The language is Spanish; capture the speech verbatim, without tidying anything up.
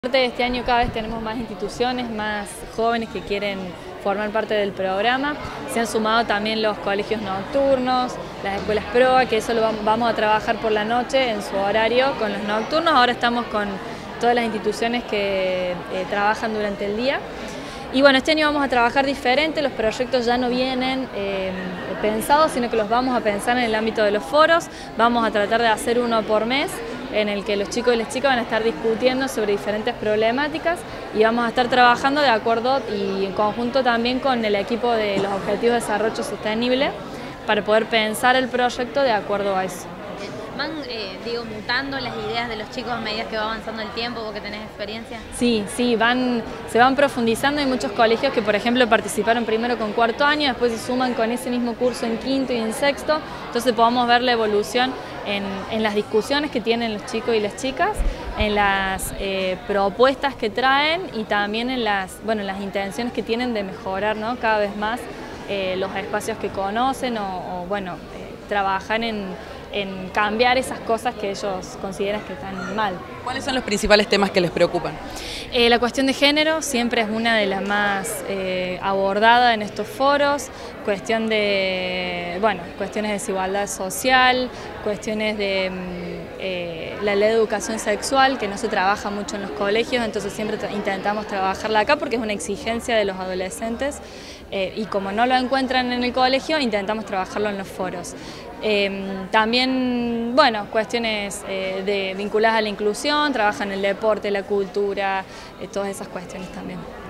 Este año cada vez tenemos más instituciones, más jóvenes que quieren formar parte del programa. Se han sumado también los colegios nocturnos, las escuelas proa, que eso lo vamos a trabajar por la noche en su horario con los nocturnos. Ahora estamos con todas las instituciones que eh, trabajan durante el día. Y bueno, este año vamos a trabajar diferente, los proyectos ya no vienen eh, pensados, sino que los vamos a pensar en el ámbito de los foros. Vamos a tratar de hacer uno por mes, en el que los chicos y las chicas van a estar discutiendo sobre diferentes problemáticas y vamos a estar trabajando de acuerdo y en conjunto también con el equipo de los Objetivos de Desarrollo Sostenible para poder pensar el proyecto de acuerdo a eso. ¿Van, eh, digo, mutando las ideas de los chicos a medida que va avanzando el tiempo, vos que tenés experiencia? Sí, sí, van, se van profundizando. Hay muchos colegios que, por ejemplo, participaron primero con cuarto año, después se suman con ese mismo curso en quinto y en sexto, entonces podamos ver la evolución en, en las discusiones que tienen los chicos y las chicas, en las eh, propuestas que traen y también en las, bueno, en las intenciones que tienen de mejorar, ¿no?, cada vez más eh, los espacios que conocen o, o bueno, eh, trabajar en en cambiar esas cosas que ellos consideran que están mal. ¿Cuáles son los principales temas que les preocupan? Eh, la cuestión de género siempre es una de las más eh, abordadas en estos foros, cuestión de, bueno, cuestiones de desigualdad social, cuestiones de eh, la ley de educación sexual, que no se trabaja mucho en los colegios, entonces siempre intentamos trabajarla acá porque es una exigencia de los adolescentes eh, y como no lo encuentran en el colegio, intentamos trabajarlo en los foros. Eh, también, bueno, cuestiones eh, de, vinculadas a la inclusión, trabajan el deporte, la cultura, eh, todas esas cuestiones también.